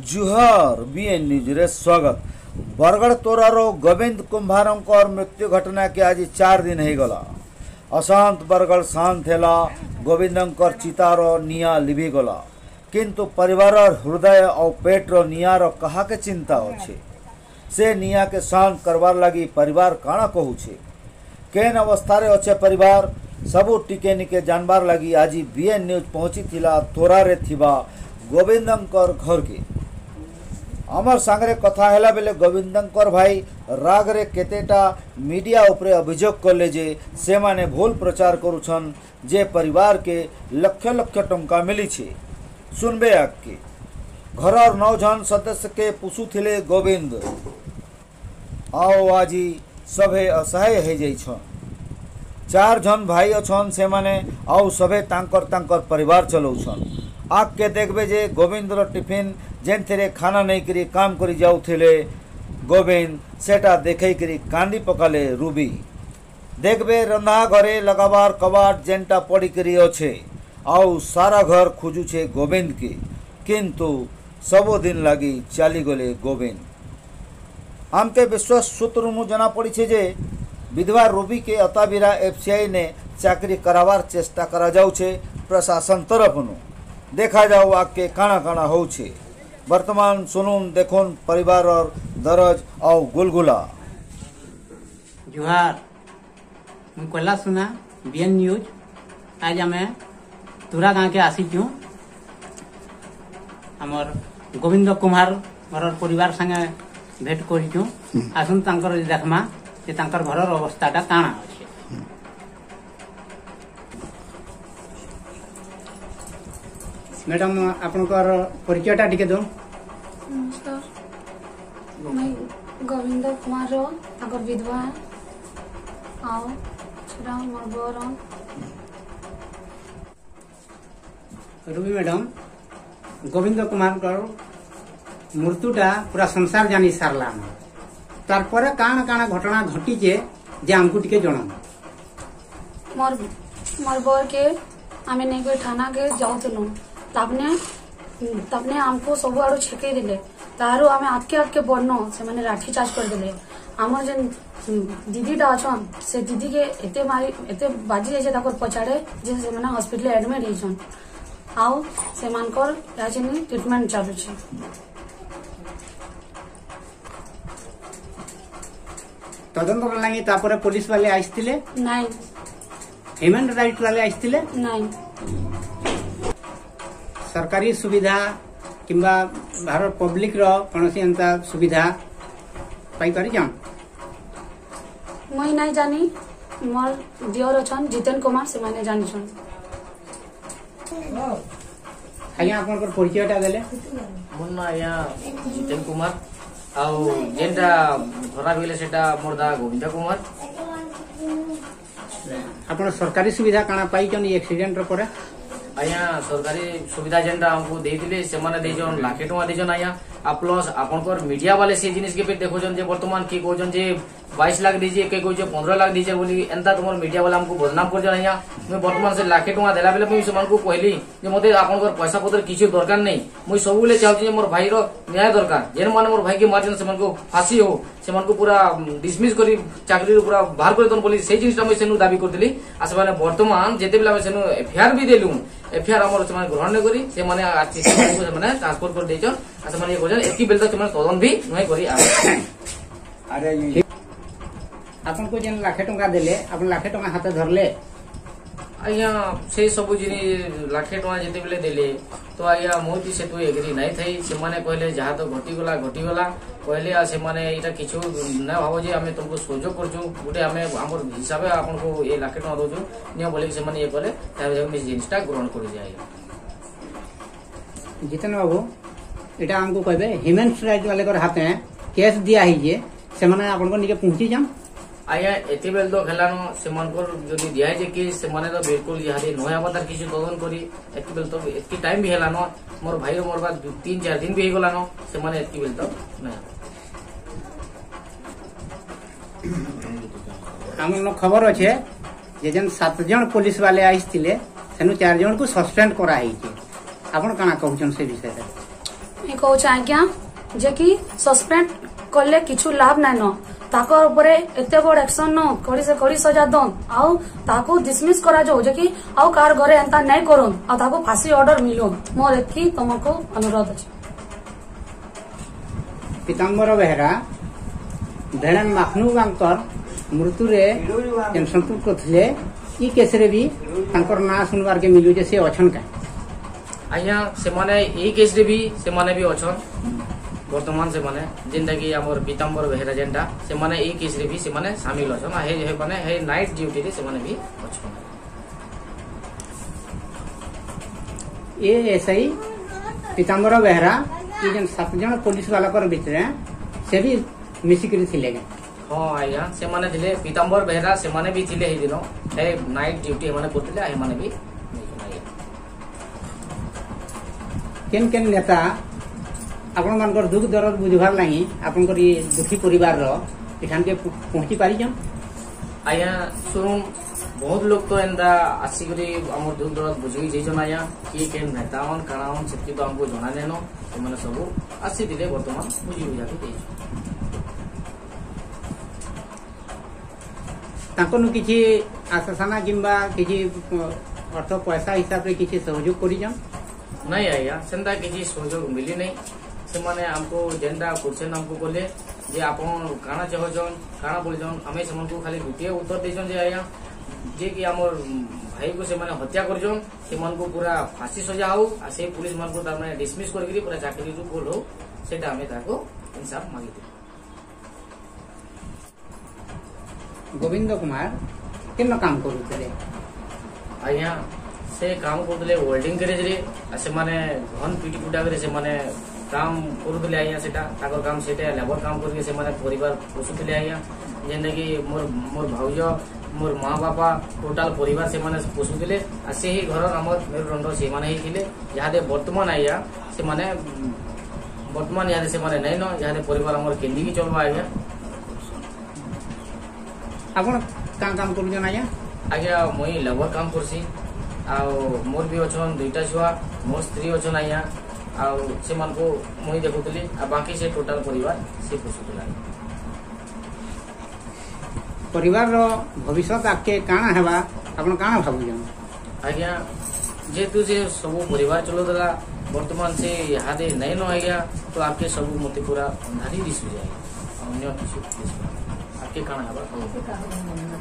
जुहर BN news रे स्वागत। बरगढ़ तोरार गोविंद कुंभार मृत्यु घटना के आज 4 दिन हो गला। अशांत बरगढ़ शांत है। गोविंद चितार निया लिभि गला, किंतु परिवार हृदय और पेटर नियार कहा के चिंता अच्छे। से निया के शांत करवार लगी परिवार काना कहूचे, केन अवस्था रे अच्छे परिवार सबू टिके निके जानबार लगी आज बीएन न्यूज पहुंची थिला तोरारे थिबा गोविंदंकर घर के। आमर सांगरे कथा हैला बेले गोविंदंकर भाई राग रे केतेटा मीडिया उपरे अभियोग कले जे से माने भूल प्रचार करुछन जे परिवार के लक्ष लक्ष टंका मिली छे। सुनबे आके घर 9 जन सदस्य के पुसु थिले गोविंद आओ आजी सभे असहाय हो जाई छन। 4 जन भाई अछन से माने आओ सभे तांकर परिवार चलाउछन। आग के देखबे जे गोविंदर टिफिन जेन थेरे खाना नहीं करी काम करी जाउथिले गोविंद सेटा देखई करी कांदी पकाले रूबी। देखबे रंधा घरे लगाबार कबाट जेनटा पड़ी करी अच्छे आउ सारा घर खोजुछे गोविंद के, किंतु सबो दिन लगी चाली गले गोविंद। आमके विश्वास सूत्रनु जना पड़ी छे जे विधवा रूबी के अताबिरा एफसीआई ने चाकरी करावार चेष्टा करा जाउछे प्रशासन तरफनु। देखा जाओ आके काना काना होउछे। वर्तमान सुनुन देखुन परिवार और दरज और गुलगुला। जुहार मुझे कहला सुना बीएन न्यूज। आज आम तुरा गाँव के आसीचु आमर गोविंद कुमार घर परिवार संगे भेट करूँ। आसुन तांकर देखमा जे तांकर घर अवस्थाटा काना अच्छे। मैडम आपनकर परिचयटा टिके दो। नमस्कार, मैं गोविंद कुमार अगर विधवा है आओ छुरा मोर बोरन। रूबी मैडम गोविंद कुमार मृत्युटा पूरा संसार जानी सारला तार परे काना काना घटना घटी जे हमको टिके जणाम। मोर बोर के आमे नहीं कोई थाना के जाउतनु तबने हमको सब आड़ू छेके दिले तारू आमे आके बढ़नो से माने लाठी चार्ज कर दिले। आमर जन दीदीटा अछन से दीदी के एते बाजी जाइछे ताकर पछाड़े जे से माने हॉस्पिटल एडमिट हेछन आउ से मानकर याचनी ट्रीटमेंट चालू छे। तदंतर लागी तापरे पुलिस वाले आइसतिले नहीं, ह्यूमन राइट वाले आइसतिले नहीं। सरकारी सुविधा किंबा भारत पब्लिक रो कौनसी एंता सुविधा पाई करी जान मुई नहीं जानी। मोर दियर अछन जितेन कुमार से माने जानी छन। आज्ञा आपन परिचयटा देले। मोर ना या जितेन कुमार आउ जेनटा धरा गेले सेटा मोरदा गोविंद कुमार। आपन सरकारी सुविधा काना पाई जन एक्सीडेंट रो परे आया सरकारी सुविधा जेनटा हमको देइतिले से माने देजन लाखे टका देजन आया आ प्लस आपनकर मीडिया वाले से जिनिस के पे देखोजन जे वर्तमान की कहजन जे 22 लाख दीजिए के कहजे 15 लाख दीजिए बोली एंता तुमर मीडिया वाला हमको बदनाम कर जन आया। मैं वर्तमान से लाखे टका देला बेले मैं समान को कहली जे मते आपनकर पैसा पत्र किछु दरकार नहीं। मुई सबुले चाहू जे मोर भाई रो न्याय दरकार जेन माने मोर भाई के मारजन समान को फांसी हो समान को पूरा डिसमिस करी चाकरी पूरा बाहर कर दन बोली से जिनिसटा मैं सेनु दाबी करतली। आ समान वर्तमान जेते बेला मैं सेनु एफआईआर भी देलु एफआईआर हमर समान ग्रहण नै करी से माने आर्थिक को माने ट्रांसफर कर देछन। आ समान ये कहजन एकी बेल तक समान तदन भी नै करी आ। अरे आपन को जेन लाखे टका देले आपन लाखे टका हाथे धरले आया से सब जिनी लाखे टका जेते बेले देले तो आया मोती से तो एग्री नहीं थई से माने कहले जहा तो घटी गला कहले आ से माने एटा किछु न भाबो जे हमें तुमको सहयोग करजु गुटे हमें हमर हिसाबे आपन को ए लाखे टका दोजु नियो बोले से माने ये करे ताबे हम जिनिसटा ग्रहण करि जाय। जितन बाबू एटा हमको कहबे ह्यूमन राइट वाले कर हाथे केस दिया ही जे से माने आपन को निके पहुंची जाम। आया एते बेल तो खेलानो से मानकर जदी दिया जे कि से माने तो बिल्कुल यहादे नया पतार किछु तदन करी एते बेल तो एतकी टाइम भी हेलानो मोर भाई मोर बाद 3-4 दिन भी हे गलानो से माने एतकी बेल तो नया हमन खबर अच्छे जे जन 7 जन पुलिस वाले आइसतिले सेनु 4 जन को सस्पेंड करा ही जे आपन काना कहउछन से विषय रे कहूँ आज्ञा जे कि सस्पेंड कले किछु लाभ नाइन ताकर ऊपर एते बड़ एक्शन न कड़ी से कड़ी सजा दन आउ ताको डिसमिस करा जाओ जे कि आउ कार घरे एंता नहीं करन आ ताको फांसी ऑर्डर मिलो मोर एथि तुमको अनुरोध अछि। पीताम्बर बेहरा धेणन माखनू बांकर मृत्यु रे जेन संतुष्ट थे ई केस रे भी तांकर ना सुनवार के मिलू जे से अछन का आज्ञा से माने ई केस रे भी से माने भी अछन वर्तमान से माने जेंदा कि हमर पीताम्बर बेहरा जेंटा से माने ई केस रे भी से माने शामिल अछन हे माने हे नाइट ड्यूटी रे से माने भी अछन। ए एसआई पीताम्बर बेहरा ये जेन 7 जन पुलिस वाला कर भितरे से भी मिसिकरी थिले के हाँ आज्ञा से माने थिले पीताम्बर बेहरा से माने भी थिले हे दिनो हे नाइट ड्यूटी माने करथिले हे माने भी केन केन नेता आपण मानकर दुख दर्द बुझवार लागि आपनकर ये दुखी परिवार रो एखान के पहुंची पारी जन आज्ञा सुन बहुत लोग तो एंदा आसिकरी हमर दुख दर्द बुझी जेजन आज्ञा कि केन नेतावन काणावन सेति तो हमको जणा नेनो माने सब आसी दिले वर्तमान बुझी बुझा के देछ तांकनु किछि आशासना किंबा किछि अर्थ पैसा हिसाब रे किछि सहयोग करी जन नहीं आज्ञा सेंदा किछि सहयोग मिली नहीं से माने हमको जेंडा क्वेश्चन हमको बोले जे आपन काना चाहजन काना बोलजन हमें समनको खाली गुटिए उत्तर देजन जे आज्ञा जे कि हमर भाई को से माने हत्या करजन से मन को पूरा फांसी सजा हो आ से पुलिस मन को तार माने डिसमिस करके पूरा चाकरी रु बोलो सेटा हमें ताको इंसाफ मांगी दे। गोविंद कुमार केन काम करूतले आज्ञा से काम करतले वेल्डिंग गैरेज रे आ से माने घन पीटी पुटा करे से माने काम करूतले आज्ञा सेटा ताकर काम सेटा लेबर काम करके से माने परिवार पोषुतले आज्ञा जेंदा कि मोर भाउज मोर माँ बापा टोटाल परिवार से माने पोषुतले आ से ही घर हमर मेरुदंड से माने ही थिले यादे वर्तमान आज्ञा से माने वर्तमान यादे से माने नहीं न यादे परिवार हमर केंदी की चलबा आज्ञा आपण काम करू जन आज्ञा आज्ञा मुई लेबर काम करसी आ मोर भी अछन दुईटा छुआ मोर स्त्री अछन आज्ञा आ से मन को मुई देखुतली आ बाकी से टोटल परिवार से पोषुतला परिवार रो भविष्य आके काना हेबा आपण काना भाबु जन आज्ञा जेतु से सब परिवार चलोतला वर्तमान से यादे नहीं न आज्ञा तो आपके सब मते पूरा अंधारी दिसु जाए अन्य किछु आपके काना हेबा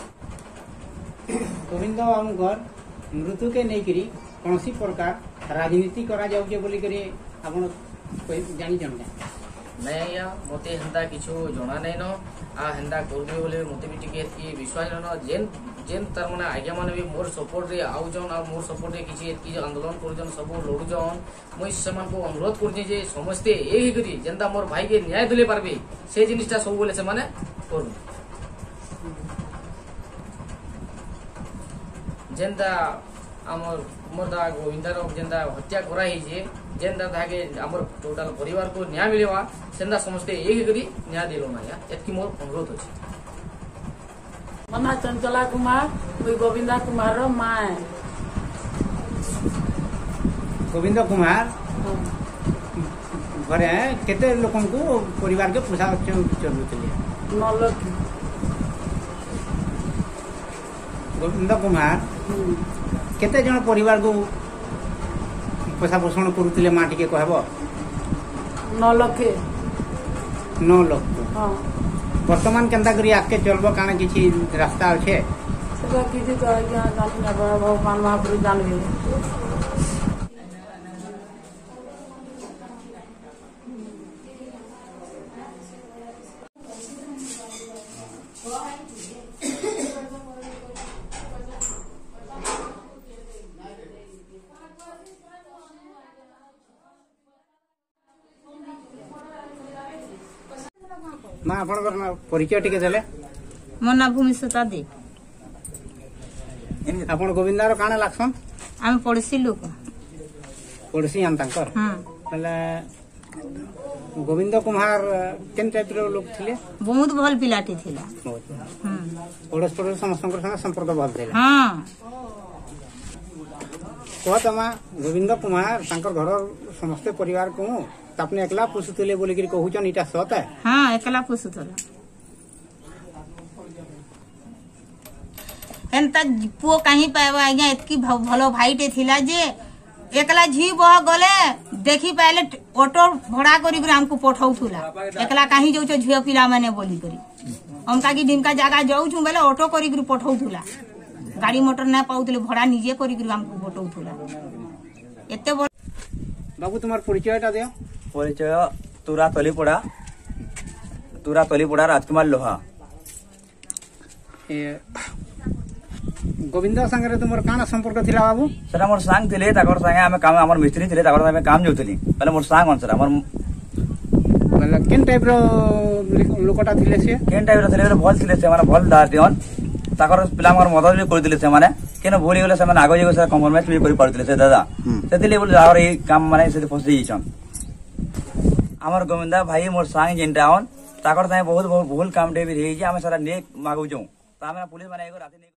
गोविंद बाबूर मृत्यु के नहीं करी कौन सी प्रकार राजनीति करा जाउजे बोली करी आपण जानी जन नहीं आज्ञा मते हेंदा किछु जणा नहीं न आ हेंदा करबे बोले मते भी टिके एतकी विश्वास न जेन जेन तार माने आज्ञा माने भी मोर सपोर्ट रे आउ जन आ मोर सपोर्ट रे किछि एतकी आंदोलन करजन सब लड़ू जन मुई समान को अनुरोध करजे जे समस्ते एही करी जेंता मोर भाई के न्याय दिले पारबे से जिनिसटा सब बोले से माने करू जेंता आमर मोरदा गोविंदार जेंता हत्या करा ही जे जेंता धागे आमर टोटल परिवार को न्याय मिलेवा सेंदा समस्ते एक करी न्याय दिलो ना या एतकी मोर अनुरोध अछि। मना चंचला कुमार मुई गोविंदा कुमार रो माय गोविंद कुमार घरे केते लोकन को परिवार के पोषा चलुतले 9 लोग गोविंद कुमार केते जन परिवार को पोषा पोषण करुतले मां टिके कहबो 9 लोग के 9 लोग हां वर्तमान केंदा करी आके चलबो काना किछि रास्ता अछि सेटा किछि तो आज्ञा जानि ना भगवान महाप्रभु जानबे मां आपनकर परिचय टिके देले मो ना भूमिसुता दे आपण गोविंदार काना लागसन आम पड़ोसी लोक पड़ोसी हम तांकर तले गोविंद कुमार केन टाइप रो लोक थिले बहुत भल पिलाटी थिला पड़ोस पड़ोस समस्त संगे संपर्क भल थिला हां कह तमा गोविंद कुमार तांकर घर समस्त परिवार को तापने एकला पुसुतले बोली कि कहूचन इटा सत है। हाँ एकला पुसुतला एंता पुओ कहीं पाएबा आज्ञा एतकी भलो भाईटे थिला जे एकला झी बह गले देखी पाइले ऑटो भड़ा करी हमको पठाउथुला एकला कहीं जाऊ झियो पिला माने बोली करी हमका की ढिमका जगह जाऊछु बेले ऑटो करी पठाउथुला गाड़ी मोटर ना पाउतले भड़ा निजे करी हमको पठाउथुला एते बाबू तुम्हार परिचयटा दियो। परिचय तुरा तलीपड़ा राजकुमार लोहा। गोविंद संगे तुमर काना संपर्क थिला बाबू? सेटा मोर सांग थिले ताकर संगे हम काम हमर मिस्त्री थिले ताकर संगे काम जोतली पहले मोर सांग अनसर हमर मतलब केन टाइप रो लोकटा थिले से केन टाइप रो थिले भल थिले से माने भल दार दियन ताकर पिला हमर मदद भी कर दिले से माने केन भूली गेले से माने आगो जेगो से कॉम्प्रोमाइज भी करि पारतिले से दादा सेतिले बोल और ए काम माने से फसि जइछन हमर गोविंदा भाई मोर सांग जेनटा ऑन ताकर संगे बहुत भूल काम दे भी रही जे हम सारा ने मागु जऊ ता हमरा पुलिस माने एगो राती